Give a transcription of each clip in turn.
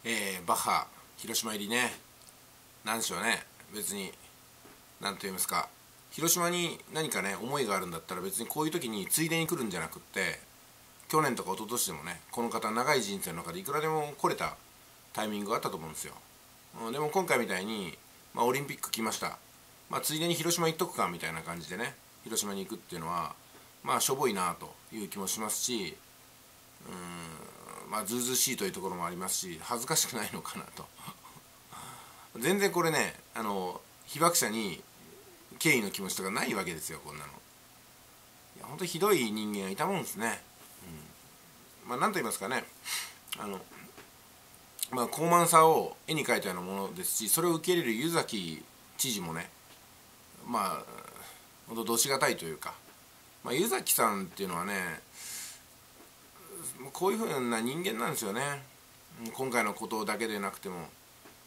バッハ広島入りね、なんでしょうね、別に何と言いますか、広島に何かね思いがあるんだったら別にこういう時についでに来るんじゃなくって、去年とか一昨年でもね、この方長い人生の中でいくらでも来れたタイミングがあったと思うんですよ。でも今回みたいに、オリンピック来ました、ついでに広島行っとくかみたいな感じでね、広島に行くっていうのはしょぼいなという気もしますし、ずうずうしいというところもありますし、恥ずかしくないのかなと全然これね、被爆者に敬意の気持ちとかないわけですよ、こんなの。いや本当にひどい人間がいたもんですね。なんと言いますかね、高慢さを絵に描いたようなものですし、それを受け入れる湯崎知事もね、本当どしがたいというか、湯崎さんっていうのはね、こういうふうな人間なんですよね。今回のことだけでなくても、なんか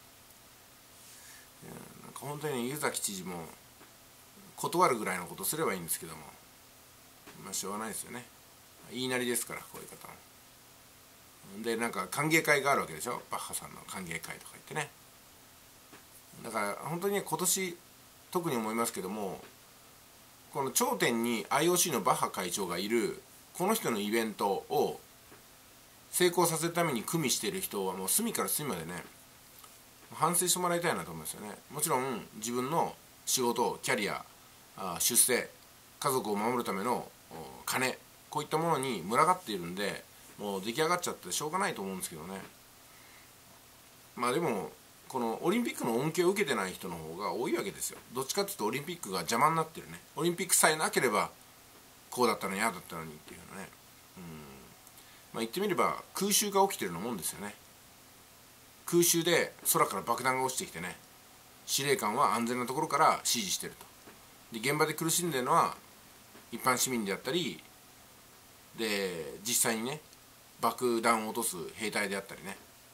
本当に湯崎知事も断るぐらいのことすればいいんですけども、しょうがないですよね。言いなりですから、こういう方も。でなんか歓迎会があるわけでしょ、バッハさんの歓迎会とか言ってね。だから本当に今年特に思いますけども、この頂点に IOC のバッハ会長がいるこの人のイベントを成功させるために組みしている人はもう隅から隅までね反省してもらいたいなと思いますよね。もちろん自分の仕事、キャリア、出世、家族を守るための金、こういったものに群がっているんで、もう出来上がっちゃってしょうがないと思うんですけどね。でもこのオリンピックの恩恵を受けてない人の方が多いわけですよ。どっちかっていうとオリンピックが邪魔になってるね。オリンピックさえなければこうだったのにああだったのにっていうのね。言ってみれば空襲が起きてるのもんですよね。空襲で空から爆弾が落ちてきてね、司令官は安全なところから指示してると。で現場で苦しんでるのは一般市民であったりで、実際にね爆弾を落とす兵隊であったりね、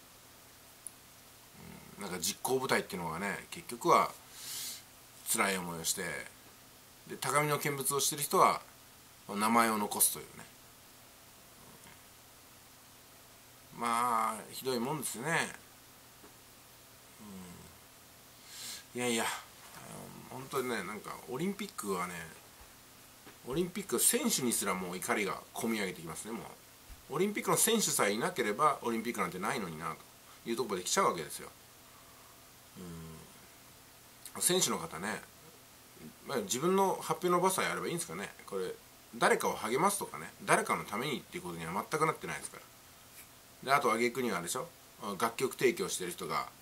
なんか実行部隊っていうのがね、結局は辛い思いをして、で高みの見物をしてる人は名前を残すというね、ひどいもんですよね。いやいや、本当にね、なんかオリンピックはね、オリンピック選手にすらもう怒りがこみ上げてきますね。もうオリンピックの選手さえいなければオリンピックなんてないのになというところまで来ちゃうわけですよ。選手の方ね、自分の発表の場さえあればいいんですかね。これ誰かを励ますとかね、誰かのためにっていうことには全くなってないですから。であと挙句にはあれでしょ、楽曲提供してる人が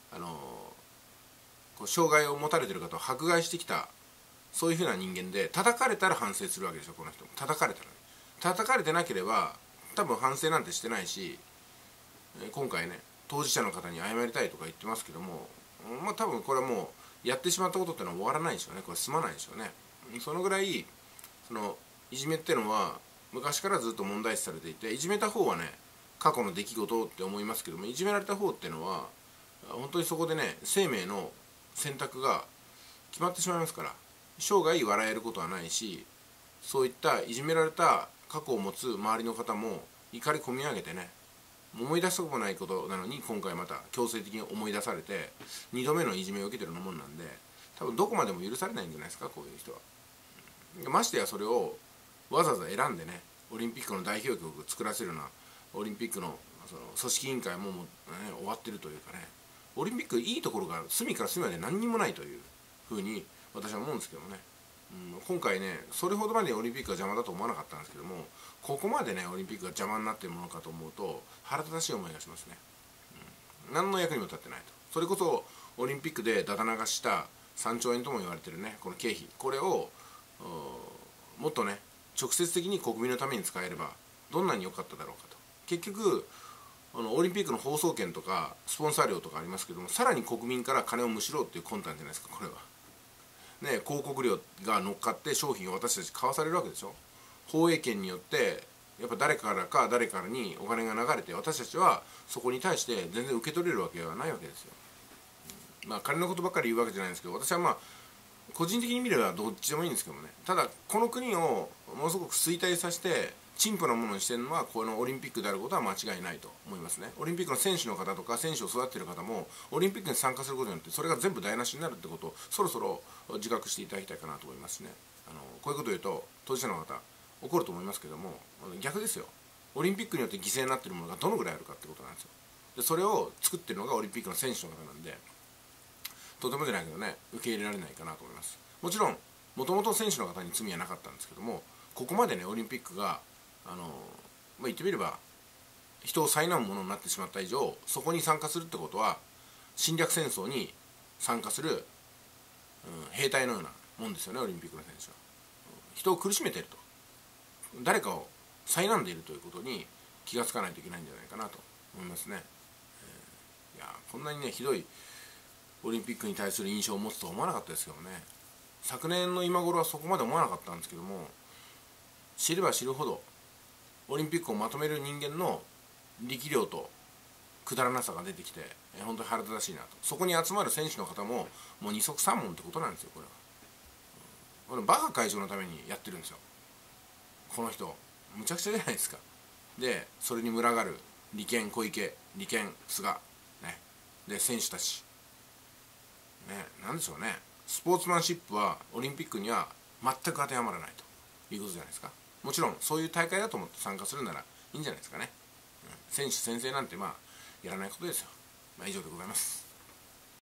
障害を持たれてる方を迫害してきた、そういうふうな人間で、叩かれたら反省するわけでしょ、この人も。叩かれたら、叩かれてなければ多分反省なんてしてないし、今回ね当事者の方に謝りたいとか言ってますけども、多分これはもうやってしまったことってのは終わらないでしょうね。これ済まないでしょうね。そのぐらいいじめってのは昔からずっと問題視されていて、いじめた方はね過去の出来事って思いますけども、いじめられた方ってのは本当にそこでね生命の選択が決まってしまいますから、生涯笑えることはないし、そういったいじめられた過去を持つ周りの方も怒り込み上げてね、思い出したこともないことなのに今回また強制的に思い出されて2度目のいじめを受けてるもんなんで、多分どこまでも許されないんじゃないですか、こういう人は。ましてやそれをわざわざ選んでね、オリンピックの代表曲を作らせるようなオリンピックの組織委員会も終わってるというかね、オリンピックいいところが隅から隅まで何にもないというふうに私は思うんですけどもね。今回ねそれほどまでオリンピックが邪魔だと思わなかったんですけども、ここまでねオリンピックが邪魔になっているものかと思うと腹立たしい思いがしますね。何の役にも立ってないと。それこそオリンピックでだだ流した3兆円とも言われてるねこの経費、これをもっとね直接的に国民のために使えればどんなに良かっただろうかと。結局オリンピックの放送権とかスポンサー料とかありますけども、さらに国民から金をむしろうっていう魂胆じゃないですか、これはね。広告料が乗っかって商品を私たち買わされるわけでしょ。放映権によってやっぱ誰からか誰からにお金が流れて、私たちはそこに対して全然受け取れるわけはないわけですよ。金のことばっかり言うわけじゃないんですけど、私は個人的に見ればどっちでもいいんですけどもね。ただこの国をものすごく衰退させて陳腐なものにしてるのはこのオリンピックであることは間違いないと思いますね。オリンピックの選手の方とか選手を育てる方もオリンピックに参加することによってそれが全部台無しになるってことをそろそろ自覚していただきたいかなと思いますね。こういうことを言うと当事者の方怒ると思いますけども、逆ですよ。オリンピックによって犠牲になっているものがどのぐらいあるかってことなんですよ。でそれを作ってるのがオリンピックの選手の方なんで、とてもじゃないけどね、受け入れられないかなと思います。もちろんもともと選手の方に罪はなかったんですけども、ここまでねオリンピックが言ってみれば人を苛むものになってしまった以上、そこに参加するってことは侵略戦争に参加する、兵隊のようなもんですよね。オリンピックの選手は人を苦しめていると、誰かを苛んでいるということに気がつかないといけないんじゃないかなと思いますね。いやこんなにねひどいオリンピックに対する印象を持つとは思わなかったですけどね。昨年の今頃はそこまで思わなかったんですけども、知れば知るほどオリンピックをまとめる人間の力量とくだらなさが出てきて、本当に腹立たしいなと。そこに集まる選手の方ももう二足三門ってことなんですよ。これバカ会長のためにやってるんですよ。この人むちゃくちゃじゃないですか。でそれに群がる利権小池、利権菅、ね、で選手たち、ね、なんでしょうね。スポーツマンシップはオリンピックには全く当てはまらないということじゃないですか。もちろんそういう大会だと思って参加するならいいんじゃないですかね。選手宣誓なんてやらないことですよ。以上でございます。